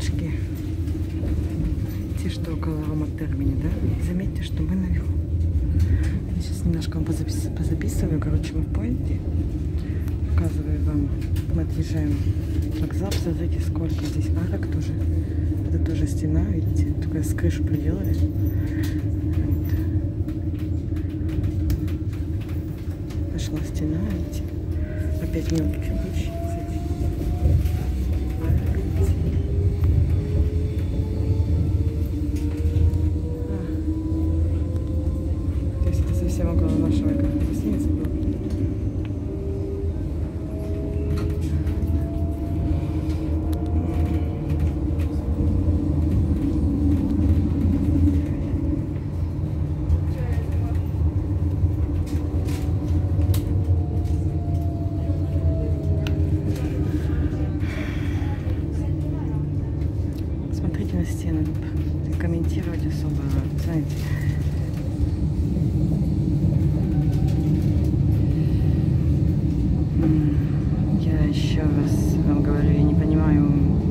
ребятушки, те, что около Рома-термини, да? Заметьте, что мы наверху. Я сейчас немножко вам позаписываю. Короче, мы в поезде. Показываю вам. Мы отъезжаем в вокзал. Смотрите, сколько здесь арок тоже. Это тоже стена, видите? Только с крышу приделали. Вот. Пошла стена, видите? Опять мелкий кирпич. То есть это совсем около нашего гостиницы было. На стены тут комментировать особо, знаете. Я еще раз вам говорю, я не понимаю,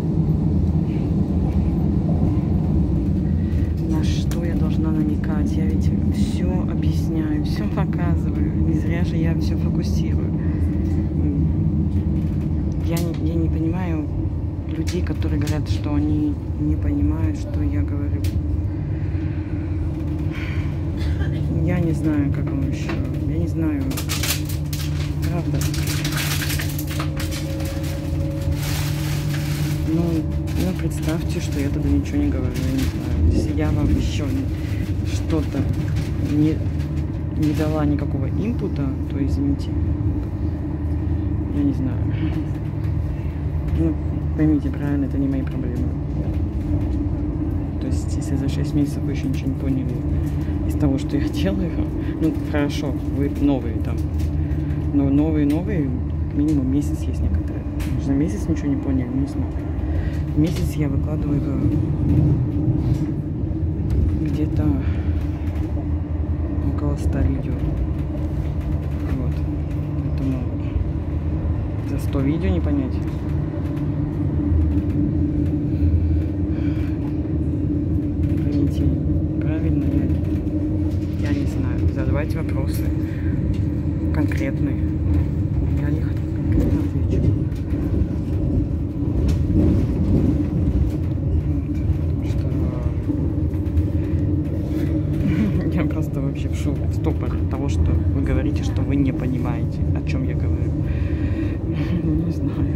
на что я должна намекать. Я ведь все объясняю, все показываю. Не зря же я все фокусирую. Я не понимаю людей, которые говорят, что они не понимают, что я говорю. Я не знаю, как вам еще. Я не знаю. Правда. Ну, представьте, что я тогда ничего не говорю. Я не знаю. Если я вам еще что-то не дала никакого инпута, то извините. Я не знаю. Ну, поймите правильно, это не мои проблемы. То есть, если за 6 месяцев вы еще ничего не поняли из того, что я делаю, ну, хорошо, вы новые там. Но новые, минимум месяц есть некоторые. За месяц ничего не поняли, не знаю. В месяц я выкладываю где-то около 100 видео. Вот. Поэтому за 100 видео не понять. Правильно, я не знаю. Задавайте вопросы конкретные. Я на них конкретно отвечу. Вот. Я просто вообще в ступор того, что вы говорите, что вы не понимаете, о чем я говорю. Не знаю.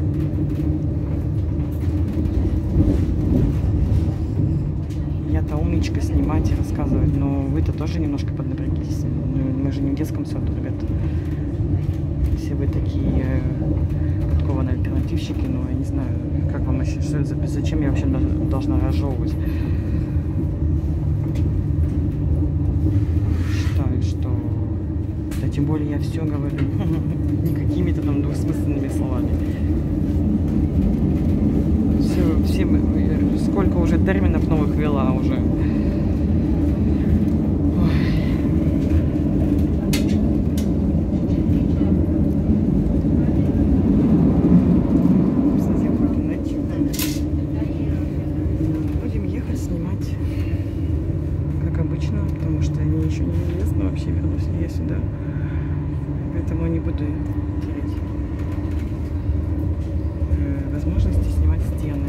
Я-то умничка снимать и рассказывать, но вы-то тоже немножко поднапрягитесь. Мы же не в детском саду, ребята. Если вы такие подкованные альтернативщики, ну, я не знаю, как вам вообще, зачем я вообще должна разжевывать? Считаю, что... Да тем более я все говорю не какими-то там двусмысленными словами. Все, сколько уже терминов новых ввела уже. Будем ехать, снимать, как обычно, потому что мне еще неизвестно вообще, вернусь ли я сюда. Поэтому не буду терять возможности снимать стены.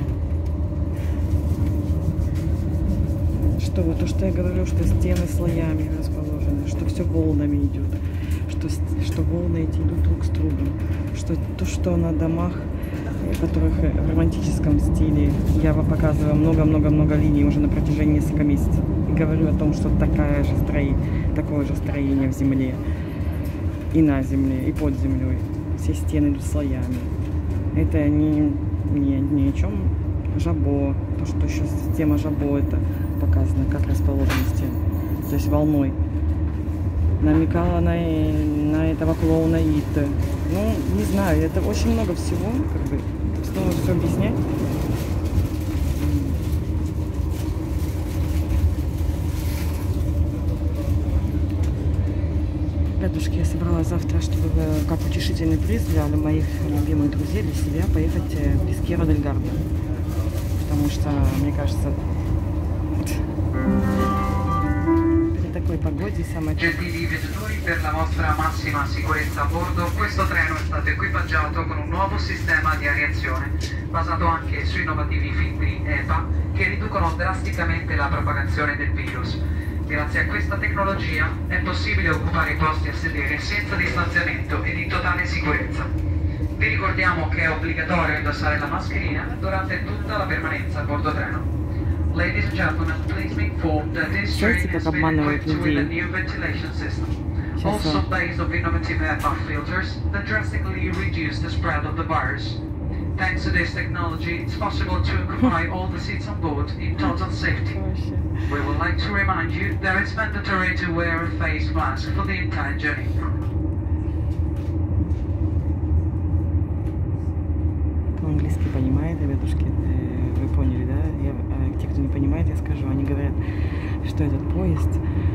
Что вот то, что я говорю, что стены слоями расположены, что все волнами идет, что волны эти идут друг с другом, что то, что на домах, которых в романтическом стиле я вам показываю много-много-много линий уже на протяжении нескольких месяцев, и говорю о том, что такое же строение в земле, и на земле, и под землей, все стены идут слоями. Это не о чем. Жабо, то, что еще система Жабо, это показано, как расположены стены. То есть волной. Намекала на этого клоуна Ита. Ну, не знаю, это очень много всего, как бы, снова все объяснять. Ребятушки, я собралась завтра, чтобы как утешительный приз для моих любимых друзей, для себя, поехать в Пескера дель Гарда. Потому что, мне кажется, при такой погоде самое... Gentili viaggiatori, per la vostra massima sicurezza a bordo, questo treno è stato equipaggiato con un nuovo sistema di areazione, basato anche su innovativi filtri EPA che riducono drasticamente la propagazione del virus. Grazie a questa tecnologia è possibile occupare i posti a sedere senza distanziamento ed in totale sicurezza. Vi ricordiamo che è obbligatorio indossare la mascherina durante tutta la permanenza a bordo treno. Ladies and gentlemen, please be informed that this train has been equipped with a new ventilation system. Also based on innovative HEPA filters that drastically reduce the spread of the virus. Thanks to this technology, it's possible to occupy all the seats on board in total safety. We would like to remind you that it's mandatory to wear a face mask for the entire journey. По-английски понимает, ребятушки, вы поняли, да? Те, кто не понимает, я скажу, они говорят, что этот поезд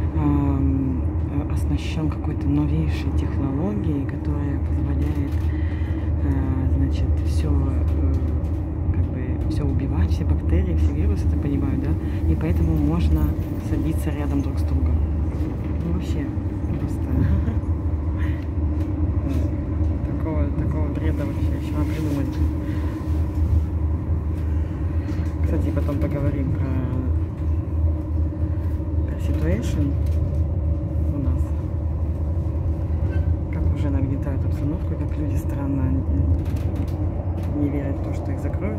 оснащен какой-то новейшей технологией, которая позволяет, значит, все, как бы, все убивать, все бактерии, все вирусы, я понимаю, да? И поэтому можно садиться рядом друг с другом. Ну, вообще, просто такого бреда вообще еще надо придумать. Кстати, потом поговорим про situation у нас. Как уже нагнетают обстановку, как люди странно не верят в то, что их закроют.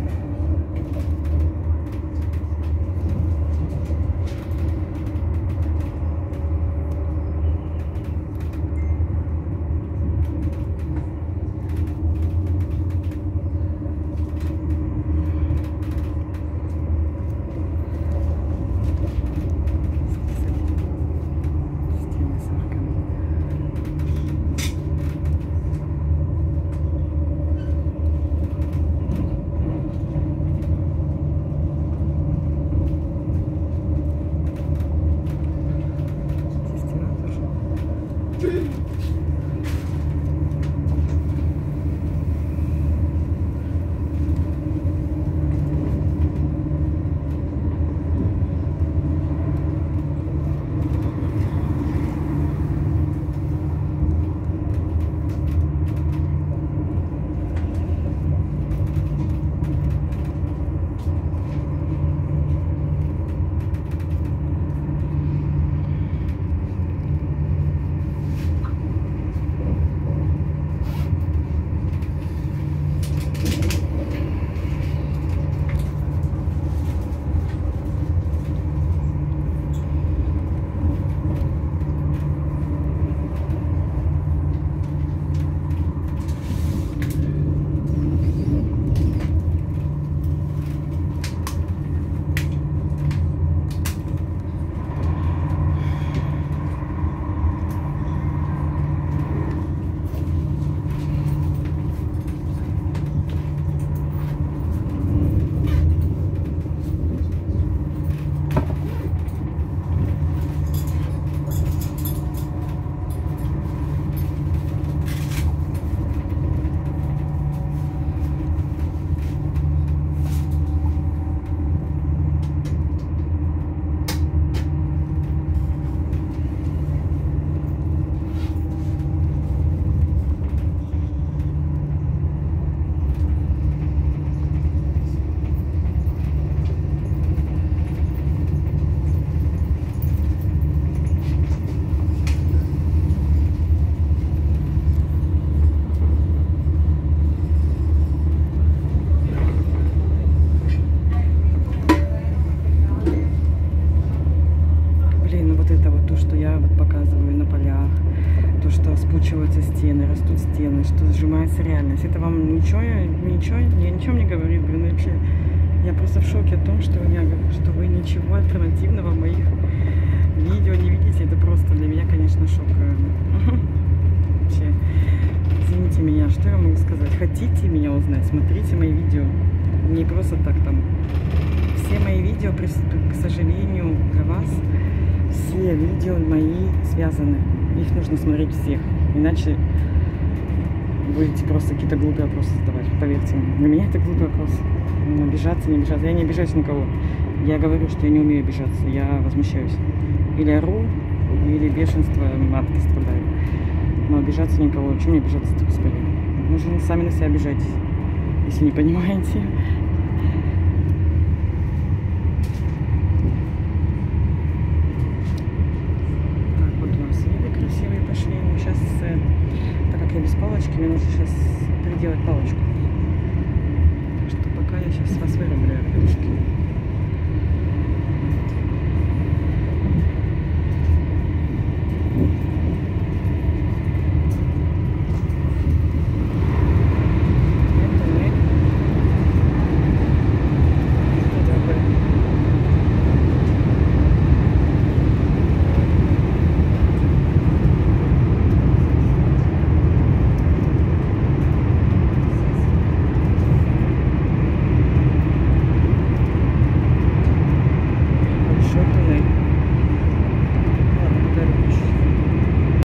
Спучиваются стены, растут стены, что сжимается реальность. Это вам ничего не говорит, блин, вообще. Я просто в шоке о том, что вы ничего альтернативного в моих видео не видите. Это просто для меня, конечно, шок. Вообще, извините меня, что я могу сказать? Хотите меня узнать? Смотрите мои видео. Не просто так там. Все мои видео, к сожалению, для вас, все видео мои связаны. Их нужно смотреть всех, иначе будете просто какие-то глупые вопросы задавать. Поверьте мне, для меня это глупый вопрос. Обижаться, не обижаться. Я не обижаюсь на кого. Я говорю, что я не умею обижаться. Я возмущаюсь. Или ору, или бешенство матки страдаю. Но обижаться никого. Чего мне обижаться-то, господи? Вы же сами на себя обижайтесь, если не понимаете.